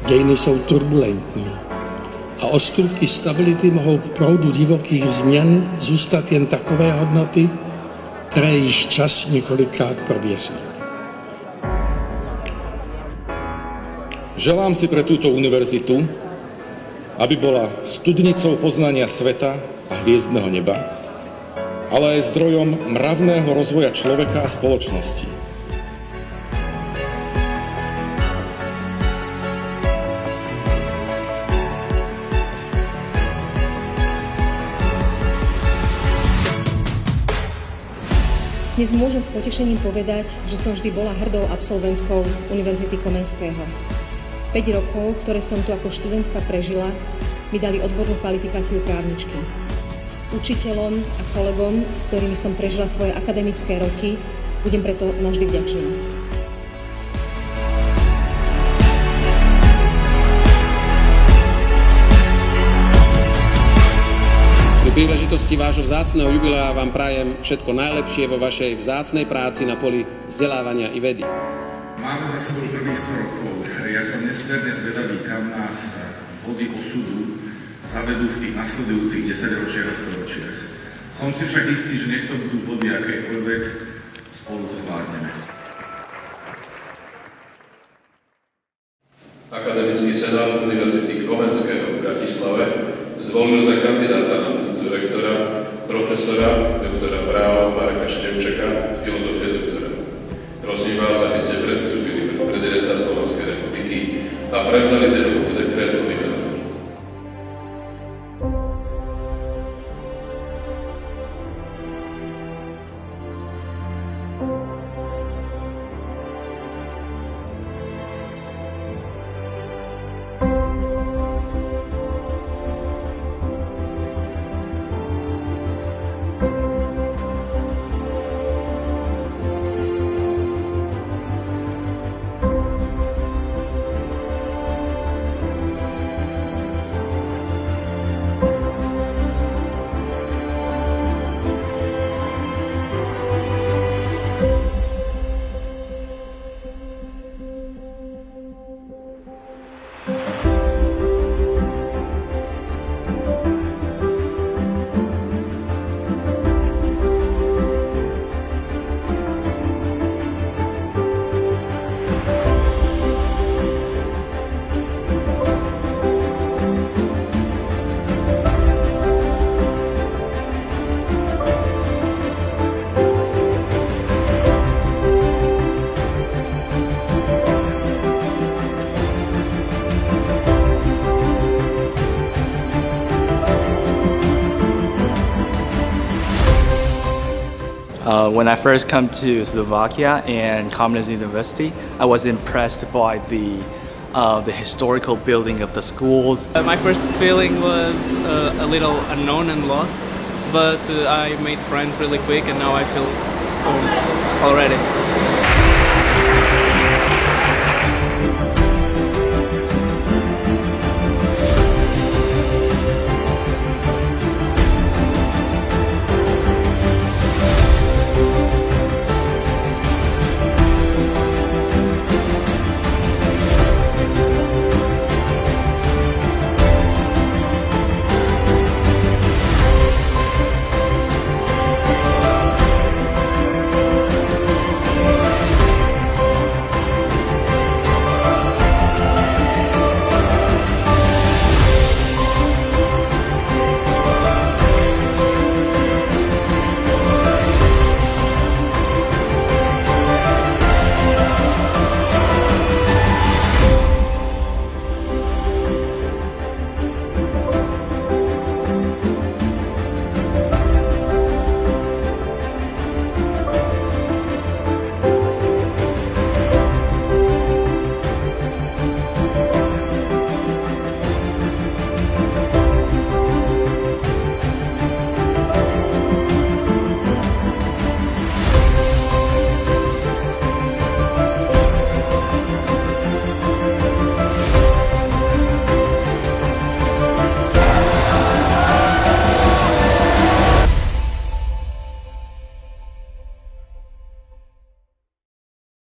Dějiny jsou turbulentní a ostrůvky stability mohou v proudu divokých změn zůstat jen takové hodnoty, které již čas několikrát prověří. Želám si pre túto univerzitu, aby bola studnicou poznania sveta a hviezdneho neba, ale aj zdrojom mravného rozvoja človeka a spoločnosti. Dnes môžem s potešením povedať, že som vždy bola hrdou absolventkou Univerzity Komenského. 5 rokov, ktoré som tu ako študentka prežila, mi dali odbornú kvalifikáciu právničky. Učiteľom a kolegom, s ktorými som prežila svoje akademické roky, budem preto navždy vďačná. Pri príležitosti vášho vzácneho jubilea vám prajem všetko najlepšie vo vašej vzácnej práci na poli vzdelávania i vedy. Máme za sebou prvých 100 rokov. Ja som nesmierne zvedavý, kam nás vody osudu zavedú v tých nasledujúcich 10 ročiach a storočiach. Som si však istý, že nech to budú vody akékoľvek, spolu to zvládneme. Akademický senát Univerzity Komenského v Bratislave zvolil za kandidáta na funkciu rektora profesora doktora práva Marka Števčeka z filozofie doktora. Prosím vás, aby ste predstúpili pred prezidenta Slovenskej republiky a prevzali z jeho dekrétu vymenovanie. When I first come to Slovakia and Comenius University, I was impressed by the historical building of the schools. My first feeling was a little unknown and lost, but I made friends really quick and now I feel home already.